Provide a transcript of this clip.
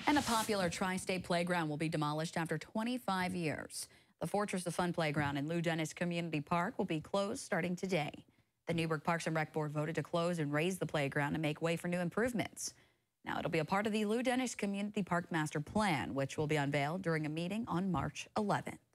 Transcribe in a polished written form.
And the popular Tri-State Playground will be demolished after 25 years. The Fortress of Fun Playground in Lou Dennis Community Park will be closed starting today. The Newburgh Parks and Rec Board voted to close and raise the playground and make way for new improvements. Now it'll be a part of the Lou Dennis Community Park Master Plan, which will be unveiled during a meeting on March 11th.